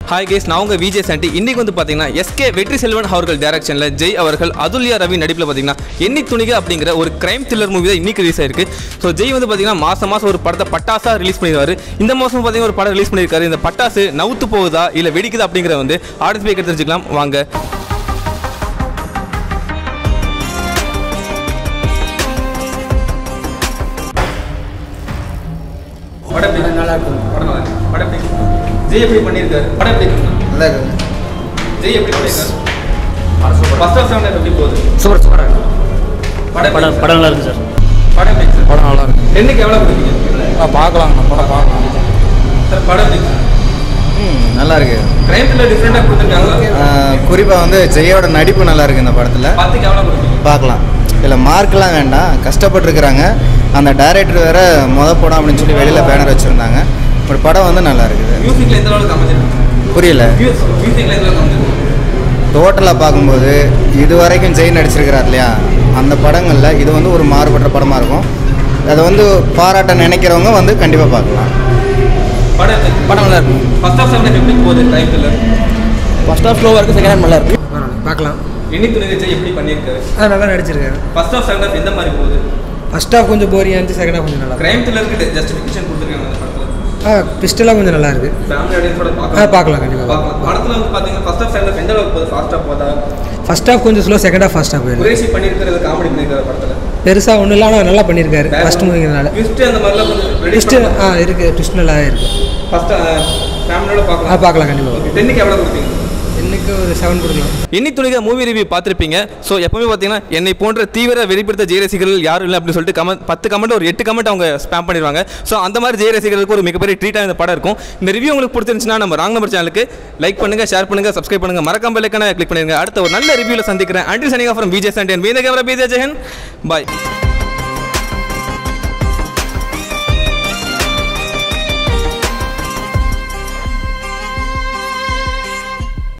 Hi guys, நான் உங்கள் விஜய் சாண்டி. இன்றைக்கி வந்து பார்த்தீங்கன்னா எஸ்கே வெற்றி செல்வன் அவர்கள் டைரக்ஷனில் ஜெய் அவர்கள் அதுல்யா ரவி நடிப்பில் பார்த்தீங்கன்னா எண்ணி துணிக அப்படிங்கிற ஒரு கிரைம் த்ரில்லர் மூவி தான் இன்றைக்கி ரிலீஸ் ஆயிருக்கு. ஸோ ஜெய் வந்து பார்த்தீங்கன்னா மாதம் ஒரு படத்தை பட்டாசாக ரிலீஸ் பண்ணிடுவார். இந்த மாதம் பார்த்தீங்கன்னா ஒரு படம் ரிலீஸ் பண்ணியிருக்காரு. இந்த பட்டாசு நவுத்து போகுதா இல்லை வெடிக்குதா அப்படிங்கிற வந்து ஆடியன்ஸ் போய் தெரிஞ்சுக்கலாம் வாங்க. நல்லா இருக்கும் படம் ஜெய் எப்படி பண்ணியிருக்காரு? படம் எப்படி நல்லா இருக்கு. ஜெய் எப்படி பண்ணியிருக்காரு? ஃபர்ஸ்ட் ஆஃப் செவன் எப்படி போகுது? சூப்பராக இருக்கு. படம் நல்லா இருக்கு சார். படம் எப்படி? படம் நல்லா இருக்கு. என்னைக்கு எவ்வளோ கொடுப்பீங்க? பார்க்கலாம், நம்ம படம் பார்க்கலாம் சார். படம் எப்படி? நல்லா இருக்கு. கிரைம் த்ரில்லர் டிஃப்ரெண்டாக கொடுத்துருக்காங்க. குறிப்பாக வந்து ஜெயோட நடிப்பு நல்லா இருக்கு இந்த படத்தில். 10க்கு எவ்வளோ கொடுப்பீங்க? பார்க்கலாம். இல்லை மார்க்லாம் வேண்டாம், கஷ்டப்பட்டுருக்குறாங்க. அந்த டைரக்டர் வேற படம் அப்படின்னு சொல்லி வெளியில் பேனர் வச்சுருந்தாங்க. ஒரு படம் வந்து நல்லா இருக்குது. மியூசிக்கில் எந்த அளவுக்கு அமைஞ்சிருக்கு? புரியல. மியூசிக்கில் எந்த அளவுக்கு அமைஞ்சிருக்கு? டோட்டலாக பார்க்கும்போது இது வரைக்கும் ஜெய் நடிச்சிருக்கிறார் இல்லையா, அந்த படங்களில் இது வந்து ஒரு மாறுபட்ட படமாக இருக்கும். அதை வந்து பாராட்ட நினைக்கிறவங்க வந்து கண்டிப்பாக பார்க்கலாம். படம் நல்லா இருக்கும். ஃபர்ஸ்ட் ஆஃப் செவன் எப்படி போகுது? டைம் த்ரில்லர் ஃபர்ஸ்ட் ஆஃப் ஸ்லோவாக இருக்குது, செகண்ட் ஹாஃப் நல்லா இருக்குது. பார்க்கலாம். எண்ணி துணிக ஜெய் எப்படி பண்ணியிருக்காரு? நல்லா நடிச்சிருக்காரு. ஃபர்ஸ்ட் ஆஃப் செவன் எந்த மாதிரி போகுது? ஃபர்ஸ்ட் ஹாஃப் கொஞ்சம் போரியாக இருந்துச்சு, செகண்ட் ஹாஃப் கொஞ்சம் நல்லா. கிரைம் த்ரில்லருக்கு ஜஸ்டிஃபிகேஷன் கொடுத்துருக்காங்க அந்த படத்தில். பிஸ்டலாக கொஞ்சம் நல்லா இருக்குது. ஃபேமிலி ஆடியன்ஸோட பார்க்கலாம் கண்டிப்பாக பார்க்கலாம். படத்தில் வந்து பார்த்தீங்கன்னா ஃபர்ஸ்ட் ஆஃப் செவன் எந்த அளவுக்கு போகுது? ஃபாஸ்ட்டாக போதா? ஃபர்ஸ்ட் ஹாஃப் கொஞ்சம் ஸ்லோ, செகண்ட் ஹாஃப் ஃபாஸ்ட்டாக போயிருக்கு. குரேஷி பண்ணியிருக்கிறது காமெடி பண்ணியிருக்காரு படத்தில். பெருசாக ஒன்றும் இல்லை, ஆனால் நல்லா பண்ணியிருக்காரு. ஃபர்ஸ்ட் மூவிங்கிறதுனால ட்விஸ்ட்டு அந்த மாதிரிலாம் கொஞ்சம் ட்விஸ்ட்டு இருக்குது. ட்விஸ்ட் நல்லா இருக்குது. ஃபர்ஸ்ட் ஃபேமிலியோட பார்க்கலாம். பார்க்கலாம் கண்டிப்பாக. 10க்கு எவ்வளோ கொடுப்பீங்க? இன்னைக்கு ஒரு 7 கொடுக்கலாம். எண்ணி துணிக மூவி ரிவ்யூ பார்த்துருப்பீங்க. ஸோ எப்பவுமே பார்த்தீங்கன்னா என்னை போன்ற தீவிர வெளிப்படுத்த ஜெய ரசிகர்கள் யாரும் இல்லை அப்படின்னு சொல்லிட்டு 10 கமெண்ட் ஒரு 8 கமெண்ட் அவங்க ஸ்பேம் பண்ணிடுவாங்க. ஸோ அந்த மாதிரி ஜெய ரசிகர்களுக்கு ஒரு மிகப்பெரிய ட்ரீட்டாக இந்த படம் இருக்கும். இந்த ரிவ்யூ உங்களுக்கு பிடிச்சிருந்துச்சுன்னா நம்ம ராங் நம்பர் சேனலுக்கு லைக் பண்ணுங்க, ஷேர் பண்ணுங்க, சப்ஸ்கிரைப் பண்ணுங்க, மறக்காம பெல் ஐகானை கிளிக் பண்ணிருங்க. அடுத்த ஒரு நல்ல ரிவ்யூவில் சந்திக்கிறேன். Until signing off from Vijay Sandy and Vijay camera Vijay Jegan. Bye.